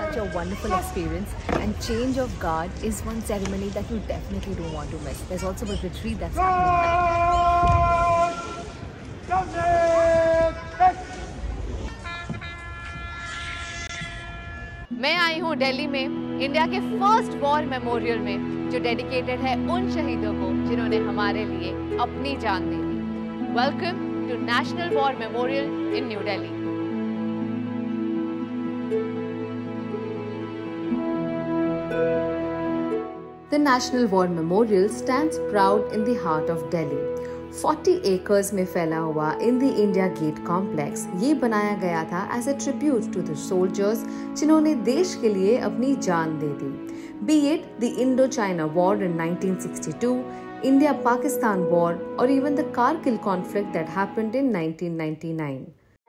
such a wonderful experience, and change of guard is one ceremony that you definitely don't want to miss. There's also a retreat that's happening there. मैं आई हूँ दिल्ली में India के first war memorial में, जो dedicated है उन शहीदों को जिन्होंने हमारे लिए अपनी जान दी थी। Welcome to National War Memorial in New Delhi. The National War Memorial stands proud in the heart of Delhi. 40 acres में फैला हुआ in the India Gate complex, ये बनाया गया था as a tribute to the soldiers जिन्होंने देश के लिए अपनी जान दे दी. Be it the Indo-China War in 1962, India-Pakistan War, or even the Kargil conflict that happened in 1999.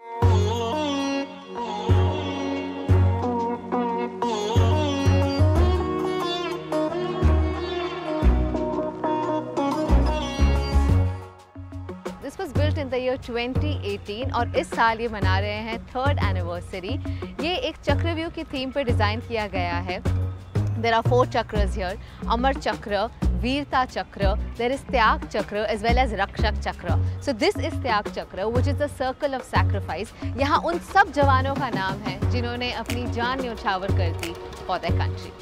This was built in the year 2018 और इस साल ये मना रहे हैं 3rd anniversary. ये एक चक्रव्यूह की थीम पर डिज़ाइन किया गया है. There are 4 chakras here: Amar Chakra, Veerta Chakra, there is Tyag Chakra as well as Rakshak Chakra. So this is Tyag Chakra, which is the circle of sacrifice. यहाँ उन सब जवानों का नाम है जिन्होंने अपनी जान न्यौछावर कर दी for their country.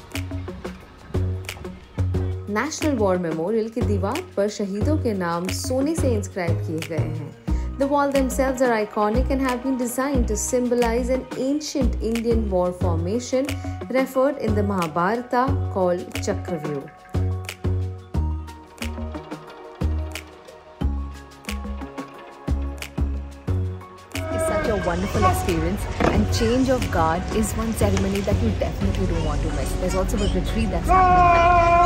National War Memorial की दीवार पर शहीदों के नाम सोने से इंस्क्राइब किए गए हैं. The wall themselves are iconic and have been designed to symbolize an ancient Indian war formation referred in the Mahabharata called Chakravyuh. It's such a wonderful experience, and change of guard is one ceremony that you definitely don't want to miss. There's also a retreat that's happening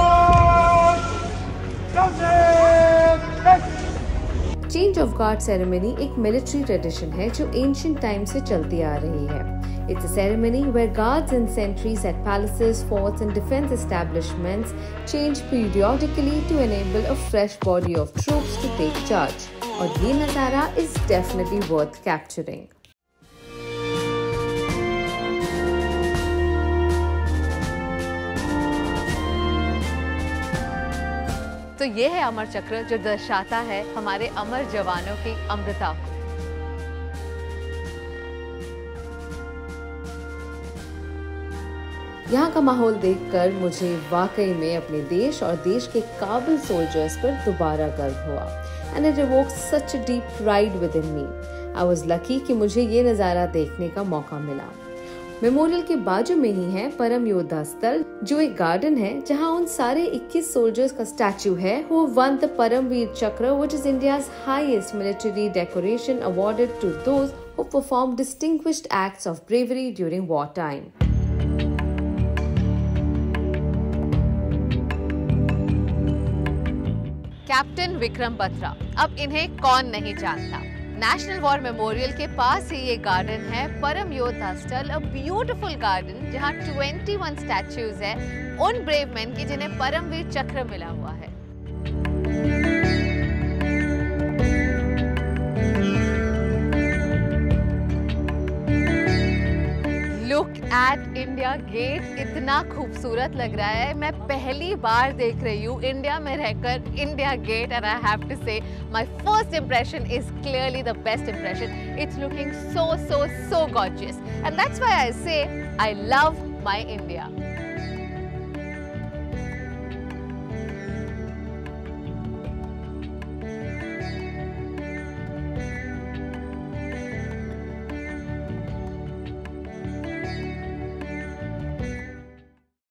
there. Change of guard ceremony एक military tradition है जो ancient time से चलती आ रही है. It's a ceremony where guards and sentries at palaces, forts and defence establishments change periodically to enable a fresh body of troops to take charge. और ये नज़ारा इज डेफिनेटली वर्थ कैप्चरिंग. तो ये है अमर चक्र, जो दर्शाता है हमारे अमर जवानों की अमरता को. यहाँ का माहौल देखकर मुझे वाकई में अपने देश और देश के काबिल सोल्जर्स पर दोबारा गर्व हुआ. And it evokes such a deep pride within me. I was lucky कि मुझे ये नज़ारा देखने का मौका मिला. मेमोरियल के बाजू में ही है परम योद्धा स्थल, जो एक गार्डन है जहां उन सारे 21 सोल्जर्स का स्टैचू है who won the Paramveer Chakra, which is India's highest military decoration awarded to those who performed distinguished acts of bravery during wartime. Captain Vikram Batra, अब इन्हें कौन नहीं जानता. नेशनल वॉर मेमोरियल के पास ही ये गार्डन है परम योद्धा स्थल, अ ब्यूटीफुल गार्डन जहाँ 21 स्टैच्यूज है उन ब्रेव मैन की जिन्हें परमवीर चक्र मिला हुआ है. लुक एट इंडिया गेट, इतना खूबसूरत लग रहा है. मैं पहली बार देख रही हूँ इंडिया में रहकर India Gate, and I have to say my first impression is clearly the best impression. It's looking so gorgeous, and that's why I say I love my India.